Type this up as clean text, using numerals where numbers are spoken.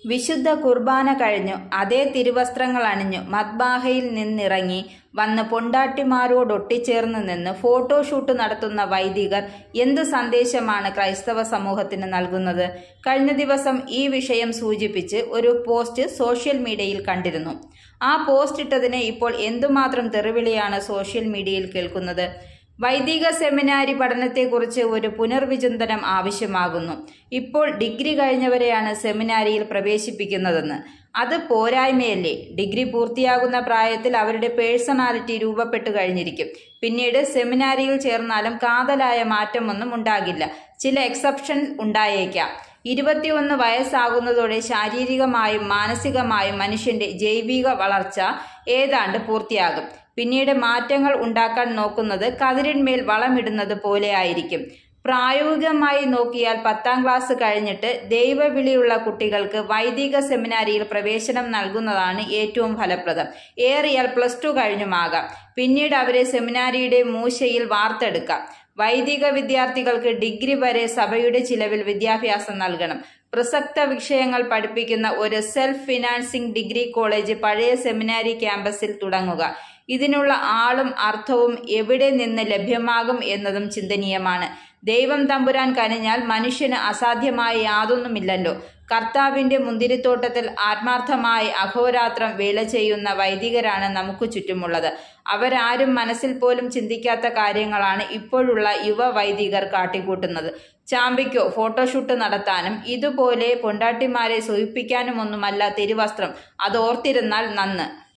വിശുദ്ധ കുർബാന കഴിഞ്ഞു അതേ തിരുവസ്ത്രങ്ങൾ അണിഞ്ഞു മദ്ബാഹയിൽ നിന്നിറങ്ങി വന്ന് പൊണ്ടാട്ടിമാരോടൊട്ടിച്ചേർന്ന് നിന്ന് ഫോട്ടോഷൂട്ട് നടത്തുന്ന വൈദികർ എന്തു സന്ദേശമാണ് ക്രൈസ്തവ സമൂഹത്തിന് നൽകുന്നത്? കഴിഞ്ഞ ദിവസം ഈ വിഷയം സൂചിപ്പിച്ച് ഒരു പോസ്റ്റ് സോഷ്യൽ മീഡിയയിൽ കണ്ടിരുന്നു. ആ പോസ്റ്റ് ഇട്ടതിന് ഇപ്പോൾ എന്തുമാത്രം തെറിവിളിയാണ് സോഷ്യൽ മീഡിയയിൽ കേൾക്കുന്നത്. വൈദിക സെമിനാരി പഠനത്തെക്കുറിച്ച് ഒരു പുനർവിചിന്തനം ആവശ്യമാകുന്നു. ഇപ്പോൾ ഡിഗ്രി കഴിഞ്ഞവരെയാണ് സെമിനാരിയിൽ പ്രവേശിപ്പിക്കുന്നതെന്ന്. അത് പോരായ്മയല്ലേ? ഡിഗ്രി പൂർത്തിയാകുന്ന പ്രായത്തിൽ അവരുടെ പേഴ്സണാലിറ്റി രൂപപ്പെട്ടു കഴിഞ്ഞിരിക്കും. പിന്നീട് സെമിനാരിയിൽ ചേർന്നാലും കാതലായ മാറ്റമൊന്നും ഉണ്ടാകില്ല. ചില എക്സെപ്ഷൻ ഉണ്ടായേക്കാം. 21 വയസ്സാകുന്നതോടെ ശാരീരികമായും മാനസികമായും മനുഷ്യന്റെ ജൈവിക വളർച്ച ഏതാണ്ട് പൂർത്തിയാകും. പിന്നീട് മാറ്റങ്ങൾ ഉണ്ടാക്കാൻ നോക്കുന്നത് കതിരിന്മേൽ വളമിടുന്നത് പോലെ ആയിരിക്കും. പ്രായോഗികമായി നോക്കിയാൽ 10ാം ക്ലാസ് കഴിഞ്ഞിട്ട് ദൈവവിളിയുള്ള കുട്ടികൾക്ക് വൈദിക സെമിനാരിയിൽ പ്രവേശനം നൽകുന്നതാണ് ഏറ്റവും ഫലപ്രദം. ഏറിയാൽ +2 കഴിഞ്ഞുമാകാം. പിന്നീട് അവരെ സെമിനാരിയുടെ മൂശയിൽ വാർത്തെടുക്കാം. വൈദിക വിദ്യാർത്ഥികൾക്ക് ഡിഗ്രി വരെ സഭയുടെ ചിലവിൽ വിദ്യാഭ്യാസം നൽകണം. പ്രസക്ത വിഷയങ്ങൾ പഠിപ്പിക്കുന്ന ഒരു സെൽഫ് ഫിനാൻസിംഗ് ഡിഗ്രി കോളേജ് പഴയ സെമിനാരി ക്യാമ്പസിൽ തുടങ്ങുക. ഇതിനുള്ള ആളും അർത്ഥവും എവിടെ നിന്ന് ലഭ്യമാകും എന്നതും ചിന്തനീയമാണ്. ദൈവം തമ്പുരാൻ കനിഞ്ഞാൽ മനുഷ്യന് അസാധ്യമായ യാതൊന്നുമില്ലല്ലോ. കർത്താവിന്റെ മുന്തിരിത്തോട്ടത്തിൽ ആത്മാർത്ഥമായി അഹോരാത്രം വേല ചെയ്യുന്ന വൈദികരാണ് നമുക്ക് ചുറ്റുമുള്ളത്. അവരാരും മനസ്സിൽ പോലും ചിന്തിക്കാത്ത കാര്യങ്ങളാണ് ഇപ്പോഴുള്ള യുവ വൈദികർ കാട്ടിക്കൂട്ടുന്നത്. ചാമ്പിക്കോ ഫോട്ടോഷൂട്ട് നടത്താനും ഇതുപോലെ പൊണ്ടാട്ടിമാരെ സൂഹിപ്പിക്കാനുമൊന്നുമല്ല തിരുവസ്ത്രം. അതോർത്തിരുന്നാൽ നന്ന്.